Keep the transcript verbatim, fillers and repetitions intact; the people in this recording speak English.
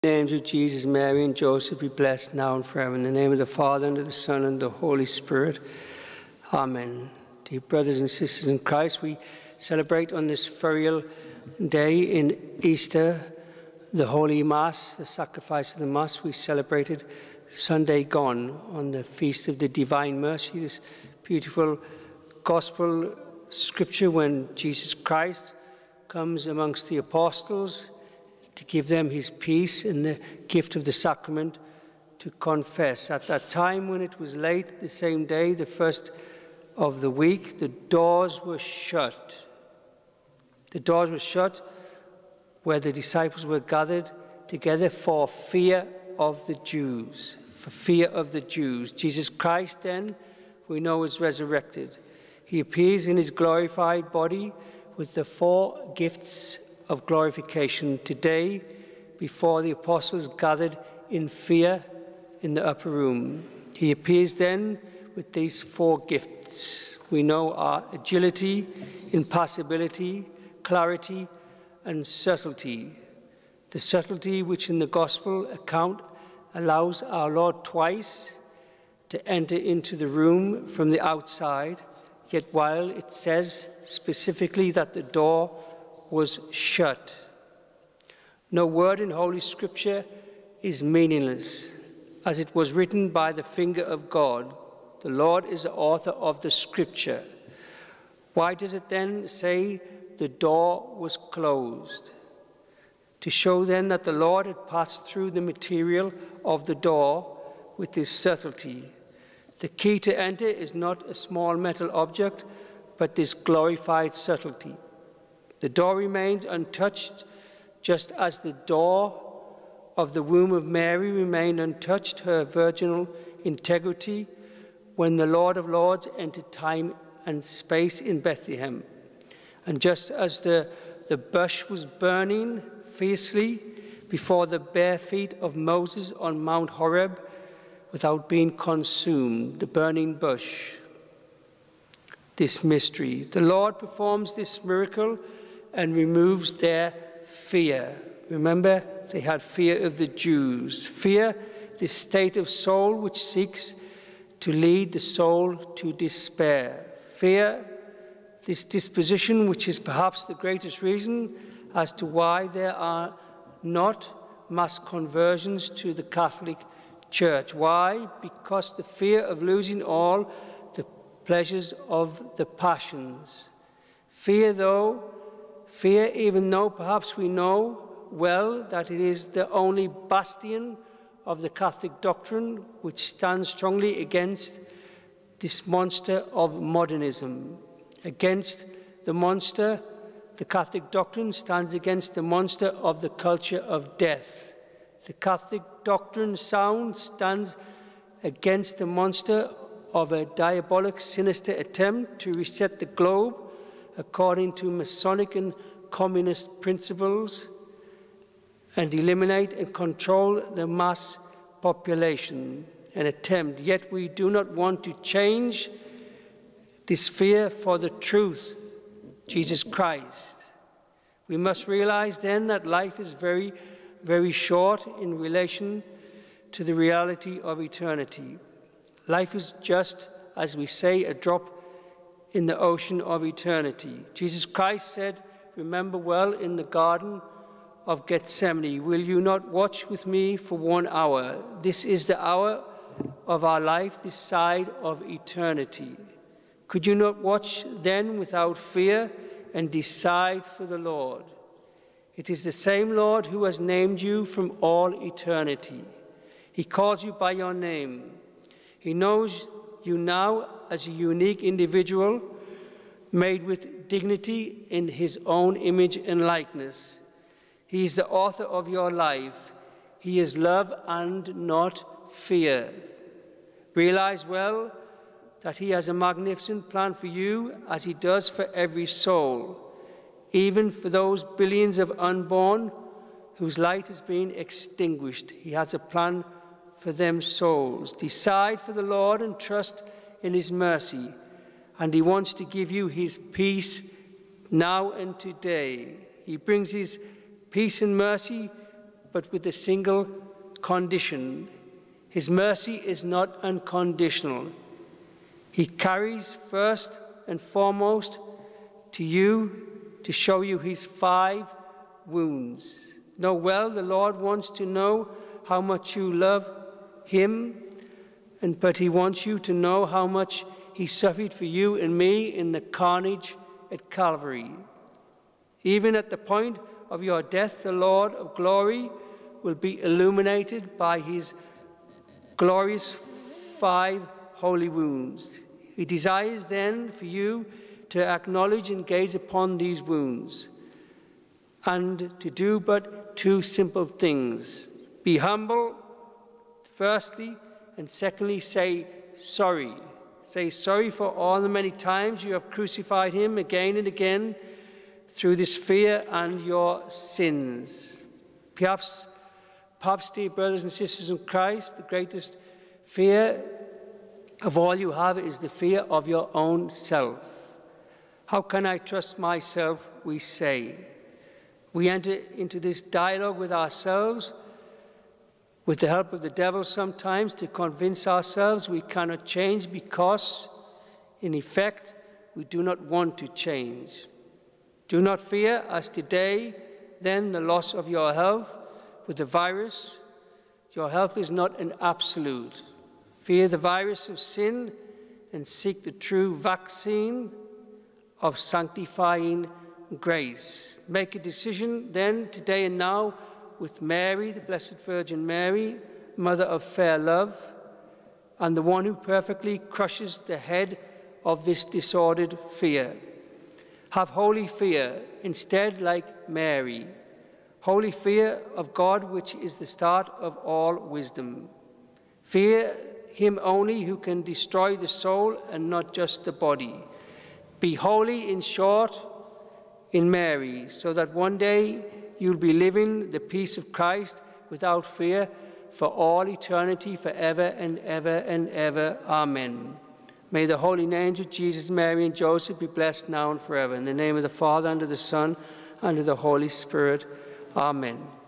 In the names of Jesus, Mary, and Joseph, be blessed now and forever. In the name of the Father, and of the Son, and the Holy Spirit. Amen. Dear brothers and sisters in Christ, we celebrate on this ferial day in Easter the Holy Mass, the sacrifice of the Mass. We celebrated Sunday gone on the Feast of the Divine Mercy, this beautiful gospel scripture when Jesus Christ comes amongst the apostles to give them his peace in the gift of the sacrament to confess. At that time, when it was late the same day, the first of the week, the doors were shut. The doors were shut where the disciples were gathered together for fear of the Jews. For fear of the Jews. Jesus Christ, then, we know is resurrected. He appears in his glorified body with the four gifts of glorification today before the apostles gathered in fear in the upper room. He appears then with these four gifts. We know are agility, impassibility, clarity, and subtlety. The subtlety which in the Gospel account allows our Lord twice to enter into the room from the outside, yet while it says specifically that the door was shut. No word in Holy Scripture is meaningless, as it was written by the finger of God. The Lord is the author of the Scripture. Why does it then say the door was closed? To show then that the Lord had passed through the material of the door with his subtlety. The key to enter is not a small metal object, but this glorified subtlety. The door remains untouched, just as the door of the womb of Mary remained untouched, her virginal integrity, when the Lord of Lords entered time and space in Bethlehem. And just as the, the bush was burning fiercely before the bare feet of Moses on Mount Horeb without being consumed, the burning bush, this mystery. The Lord performs this miracle and removes their fear. Remember, they had fear of the Jews. Fear, this state of soul which seeks to lead the soul to despair. Fear, this disposition which is perhaps the greatest reason as to why there are not mass conversions to the Catholic Church. Why? Because the fear of losing all the pleasures of the passions. Fear, though, fear even though perhaps we know well that it is the only bastion of the Catholic doctrine which stands strongly against this monster of modernism. Against the monster, the Catholic doctrine stands against the monster of the culture of death. The Catholic doctrine sound stands against the monster of a diabolic, sinister attempt to reset the globe according to Masonic and communist principles and eliminate and control the mass population. An attempt, yet we do not want to change this fear for the truth, Jesus Christ. We must realize then that life is very, very short in relation to the reality of eternity. Life is just, as we say, a drop in the ocean of eternity. Jesus Christ said, remember well, in the Garden of Gethsemane, will you not watch with me for one hour? This is the hour of our life, this side of eternity. Could you not watch then without fear and decide for the Lord? It is the same Lord who has named you from all eternity. He calls you by your name. He knows you now as a unique individual, made with dignity in his own image and likeness. He is the author of your life. He is love and not fear. Realize well that he has a magnificent plan for you, as he does for every soul, even for those billions of unborn whose light has been extinguished. He has a plan for them souls. Decide for the Lord and trust in his mercy, and he wants to give you his peace now and today. He brings his peace and mercy but with a single condition. His mercy is not unconditional. He carries first and foremost to you to show you his five wounds. Know well, the Lord wants to know how much you love him, and but he wants you to know how much he suffered for you and me in the carnage at Calvary. Even at the point of your death, the Lord of glory will be illuminated by his glorious five holy wounds. He desires then for you to acknowledge and gaze upon these wounds, and to do but two simple things. Be humble, firstly, and secondly, say sorry. Say sorry for all the many times you have crucified him again and again through this fear and your sins. Perhaps, perhaps, dear brothers and sisters in Christ, the greatest fear of all you have is the fear of your own self. How can I trust myself, we say. We enter into this dialogue with ourselves, with the help of the devil sometimes, to convince ourselves we cannot change because, in effect, we do not want to change. Do not fear, as today, then, the loss of your health with the virus. Your health is not an absolute. Fear the virus of sin and seek the true vaccine of sanctifying grace. Make a decision then, today and now, with Mary, the Blessed Virgin Mary, Mother of fair love, and the one who perfectly crushes the head of this disordered fear. Have holy fear, instead like Mary, holy fear of God, which is the start of all wisdom. Fear him only who can destroy the soul and not just the body. Be holy, in short, in Mary, so that one day you'll be living the peace of Christ without fear for all eternity, forever and ever and ever. Amen. May the holy names of Jesus, Mary, and Joseph be blessed now and forever. In the name of the Father, and of the Son, and of the Holy Spirit. Amen.